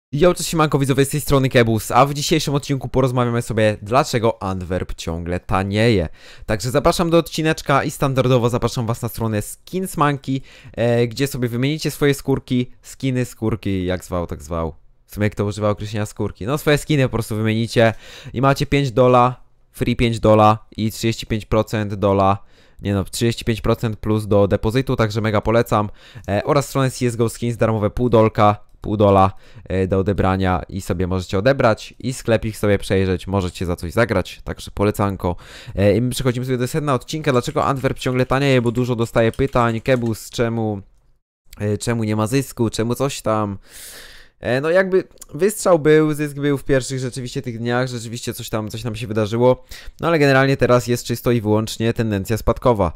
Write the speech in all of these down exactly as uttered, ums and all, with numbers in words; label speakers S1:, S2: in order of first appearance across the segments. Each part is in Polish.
S1: Yo, cześć siemanko widzowie, z tej strony Kebus, a w dzisiejszym odcinku porozmawiamy sobie, dlaczego Antwerp ciągle tanieje. Także zapraszam do odcineczka i standardowo zapraszam was na stronę Skins Monkey, e, gdzie sobie wymienicie swoje skórki, skiny, skórki, jak zwał, tak zwał. W sumie kto używa określenia skórki. No swoje skiny po prostu wymienicie i macie pięć dola, free pięć dola i trzydzieści pięć procent dola. Nie no, trzydzieści pięć procent plus do depozytu, także mega polecam. E, oraz stronę C S G O Skins, darmowe pół dolka. Pół dola do odebrania i sobie możecie odebrać i sklepik sobie przejrzeć, możecie za coś zagrać, także polecanko. I my przechodzimy sobie do sedna odcinka, dlaczego Antwerp ciągle tanieje, bo dużo dostaje pytań, Kebus, czemu, czemu nie ma zysku, czemu coś tam. No jakby wystrzał był, zysk był w pierwszych rzeczywiście tych dniach, rzeczywiście coś tam, coś tam się wydarzyło, no ale generalnie teraz jest czysto i wyłącznie tendencja spadkowa.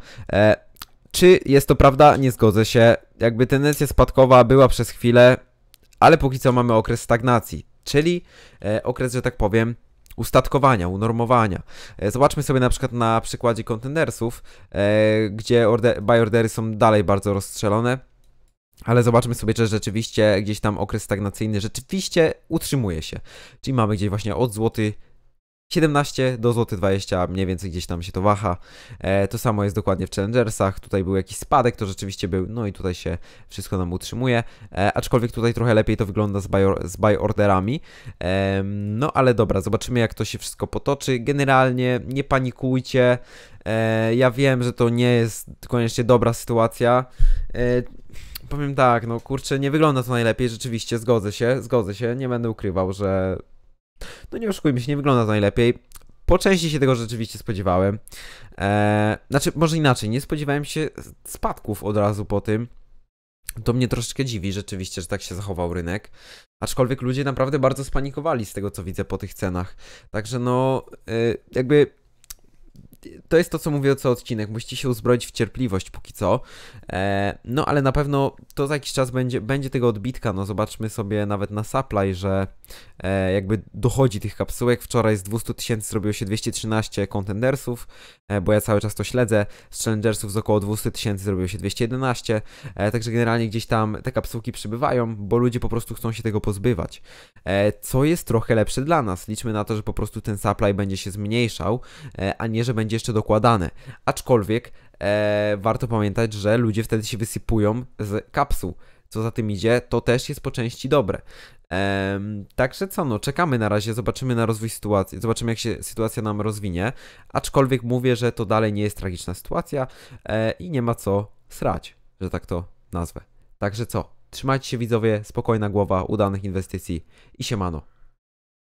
S1: Czy jest to prawda? Nie zgodzę się, jakby tendencja spadkowa była przez chwilę, ale póki co mamy okres stagnacji, czyli e, okres, że tak powiem, ustatkowania, unormowania. E, zobaczmy sobie na przykład na przykładzie Contendersów, e, gdzie order, buy ordery są dalej bardzo rozstrzelone, ale zobaczmy sobie, że rzeczywiście gdzieś tam okres stagnacyjny rzeczywiście utrzymuje się. Czyli mamy gdzieś właśnie od złoty siedemnaście do złoty dwadzieścia, mniej więcej gdzieś tam się to waha. E, to samo jest dokładnie w Challengersach. Tutaj był jakiś spadek, to rzeczywiście był, no i tutaj się wszystko nam utrzymuje. E, aczkolwiek tutaj trochę lepiej to wygląda z buy, z buy orderami. E, no ale dobra, zobaczymy jak to się wszystko potoczy. Generalnie nie panikujcie. E, ja wiem, że to nie jest koniecznie dobra sytuacja. E, powiem tak, no kurczę, nie wygląda to najlepiej, rzeczywiście, zgodzę się, zgodzę się, nie będę ukrywał, że no nie oszukujmy się, nie wygląda to najlepiej. Po części się tego rzeczywiście spodziewałem. Eee, znaczy, może inaczej, nie spodziewałem się spadków od razu po tym. To mnie troszeczkę dziwi rzeczywiście, że tak się zachował rynek. Aczkolwiek ludzie naprawdę bardzo spanikowali z tego, co widzę po tych cenach. Także no, yy, jakby to jest to, co mówię co odcinek. Musicie się uzbroić w cierpliwość póki co. E, no, ale na pewno to za jakiś czas będzie, będzie tego odbitka. No, zobaczmy sobie nawet na supply, że e, jakby dochodzi tych kapsułek. Wczoraj z dwieście tysięcy zrobiło się dwieście trzynaście contendersów, e, bo ja cały czas to śledzę. Z challengersów z około dwieście tysięcy zrobiło się dwieście jedenaście. E, także generalnie gdzieś tam te kapsułki przybywają, bo ludzie po prostu chcą się tego pozbywać. E, co jest trochę lepsze dla nas. Liczmy na to, że po prostu ten supply będzie się zmniejszał, e, a nie, że będzie jeszcze dokładane. Aczkolwiek e, warto pamiętać, że ludzie wtedy się wysypują z kapsuł. Co za tym idzie, to też jest po części dobre. E, także co, no, czekamy na razie, zobaczymy na rozwój sytuacji, zobaczymy jak się sytuacja nam rozwinie. Aczkolwiek mówię, że to dalej nie jest tragiczna sytuacja e, i nie ma co srać, że tak to nazwę. Także co, trzymajcie się widzowie, spokojna głowa, udanych inwestycji i siemano.